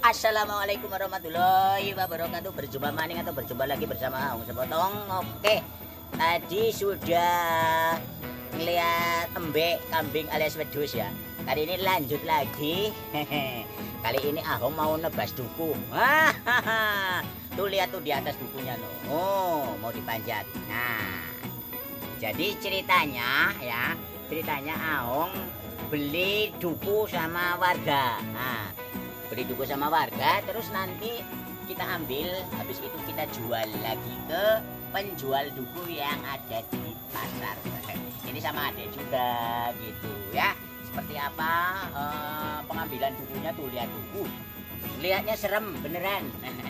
Assalamualaikum warahmatullahi wabarakatuh. Berjumpa maning atau berjumpa lagi bersama Aung Sepotong. Oke, tadi sudah ngeliat embek kambing alias wedus ya. Kali ini lanjut lagi. Kali ini Ahong mau nebas duku. Tuh lihat tuh di atas dukunya loh. Oh, mau dipanjat. Nah, jadi ceritanya ya, ceritanya Ahong beli duku sama warga. Nah, beli duku sama warga, terus nanti kita ambil, habis itu kita jual lagi ke penjual duku yang ada di pasar. Ini sama adek juga gitu ya. Seperti apa pengambilan dukunya tuh, lihat duku. Lihatnya serem beneran.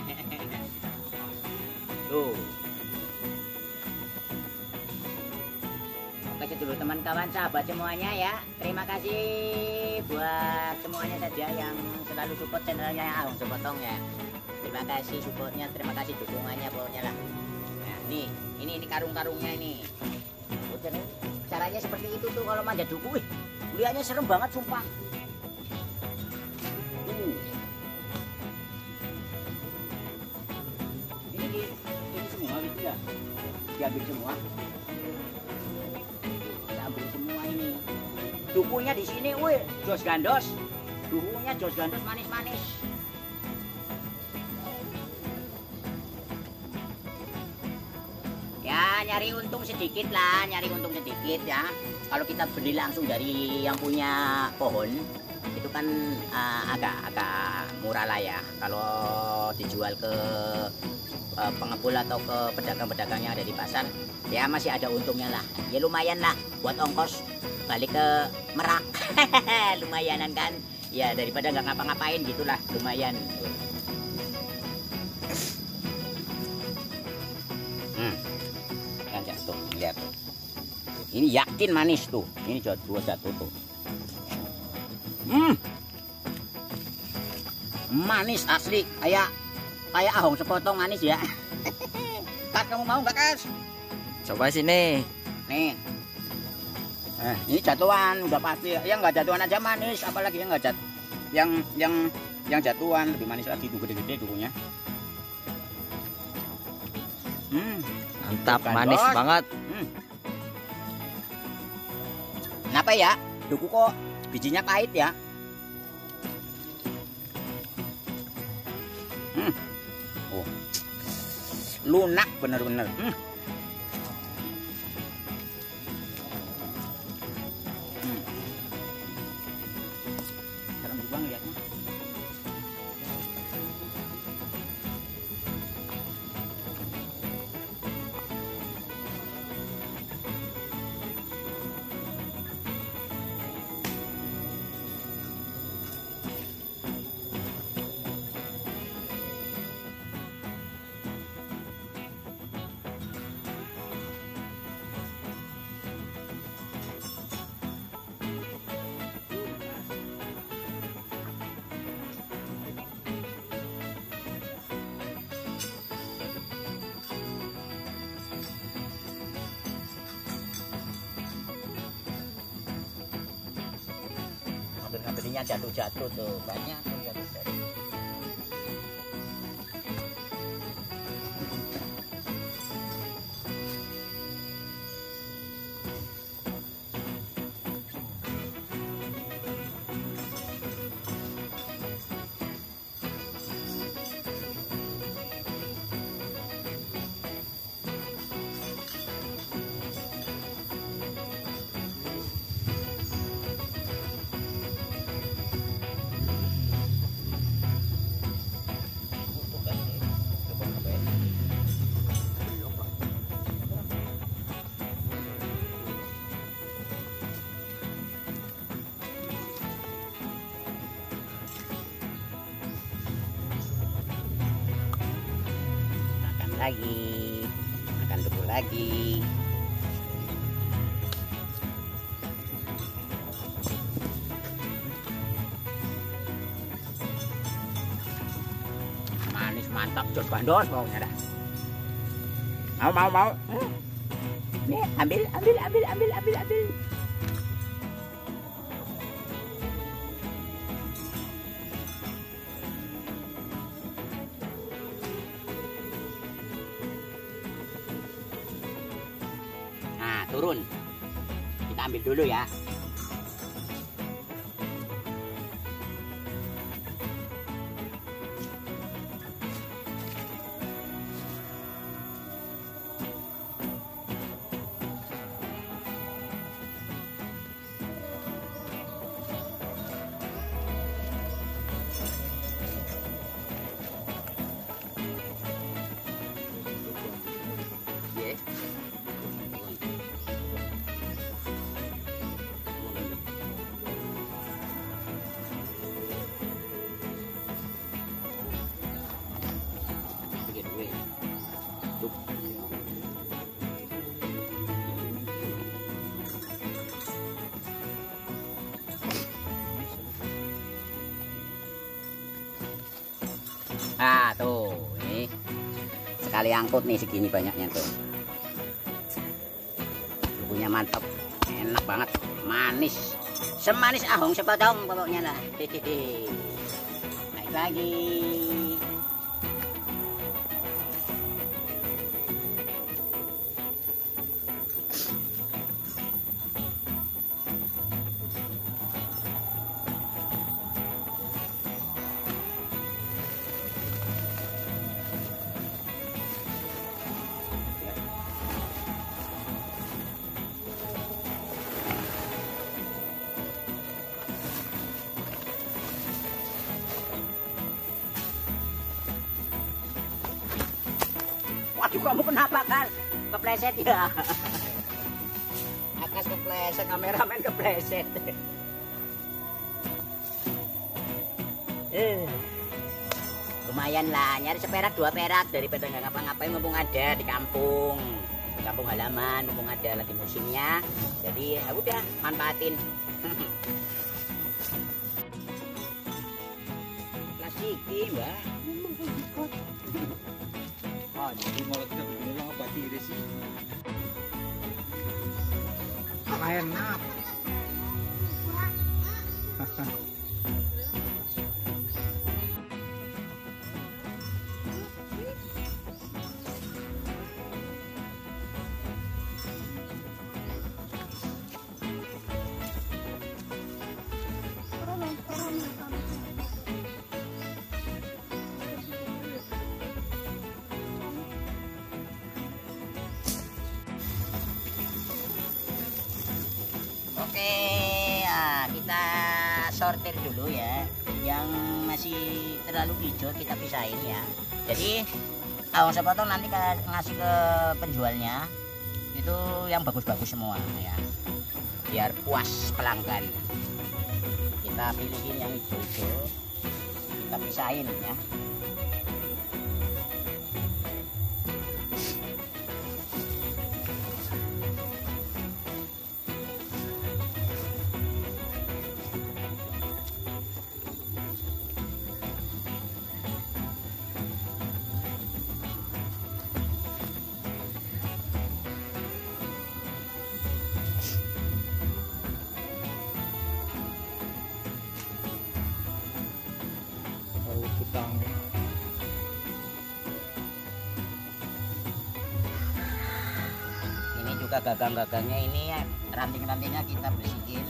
Tuh. Oke dulu teman kawan sahabat semuanya ya. Terima kasih buat semuanya saja yang selalu support channelnya Aung Sepotong ya. Terima kasih supportnya, terima kasih dukungannya pokoknya lah. Nah, ini karung-karungnya ini. Caranya seperti itu tuh kalau manjat duku. Wih, lihatnya serem banget sumpah. Ini semua gitu ya. Diambil semua. Ambil semua ini. Dukunya di sini, wih, jos gandos. Dukunya jos gandos manis-manis. Ya, nyari untung sedikit lah, nyari untung sedikit ya. Kalau kita beli langsung dari yang punya pohon, itu kan agak murah lah ya. Kalau dijual ke pengepul atau ke pedagang-pedagang yang ada di pasar, ya masih ada untungnya lah. Ya lumayan lah buat ongkos balik ke Merak. Lumayanan kan ya, daripada nggak ngapa-ngapain gitulah, lumayan. Kan jatuh, lihat tuh, ini yakin manis tuh, ini jatuh tuh. Manis asli, kayak Ahong Sepotong manis ya. Kas, kamu mau nggak, Kas? Coba sini. Nih. Ini jatuhan udah pasti. Yang nggak jatuhan aja manis, apalagi yang nggak yang jatuhan lebih manis lagi tuh, gede-gede dukunya. Mantap, manis banget. Kenapa ya? Duku kok bijinya pahit ya? Oh, lunak bener-bener. Serem juga ngeliatnya. Belinya jatuh-jatuh tuh, banyak tuh jatuh-jatuh. Lagi makan duku lagi. Manis mantap, jos gandos maunya dah. Mau. Nih, ambil. turun. Kita ambil dulu ya. Ah tuh, ini sekali angkut nih segini banyaknya tuh. Bukunya mantap, enak banget, manis, semanis ahong sepotong pokoknya lah. Naik lagi. Waduh, kamu kenapa kan? Kepleset ya? Akas kepleset, kameramen kepleset. Lumayan lah, nyari seperak 2 perak daripada nggak ngapa-ngapain, mumpung ada di kampung halaman, mumpung ada lagi musimnya. Jadi ya udah, manfaatin. Plastik, Mbak. Ah, jadi malah kita begini lah apa diri sih? Enak. Oke, ya, kita sortir dulu ya. Yang masih terlalu hijau kita pisahin ya. Jadi ahong sepotong nanti ngasih ke penjualnya itu yang bagus-bagus semua ya. Biar puas pelanggan. Kita pilihin yang hijau-hijau, kita pisahin ya. Ini juga gagang-gagangnya, ini ranting-rantingnya kita bersihin.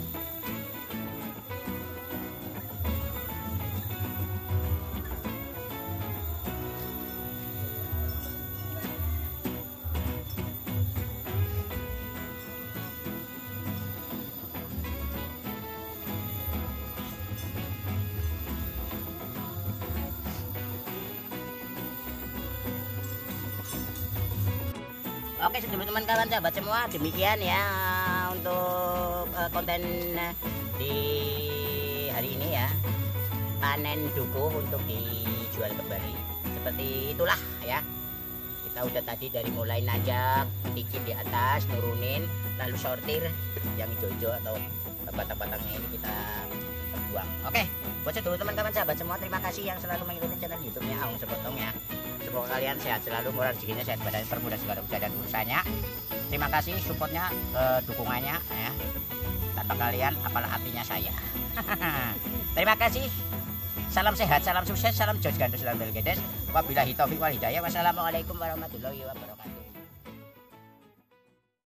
Oke, sedulur teman kawan sahabat semua, demikian ya untuk konten di hari ini ya. Panen duku untuk dijual kembali. Seperti itulah ya. Kita udah tadi dari mulai nanjak dikit di atas, nurunin, lalu sortir yang hijau-hijau atau batang-batangnya ini kita buang. Oke, buat sedulur teman kawan sahabat semua, terima kasih yang selalu mengikuti channel YouTube-nya Ahong Sepotong ya. Semoga kalian sehat selalu, murah rezekinya, sehat badan, permudah segala usaha dan urusannya. Terima kasih supportnya, dukungannya ya. Tanpa kalian apalah artinya saya. Terima kasih. Salam sehat, salam sukses, salam jos gandus, salam belgedes. Wabillahi taufiq wal hidayah. Wassalamualaikum warahmatullahi wabarakatuh.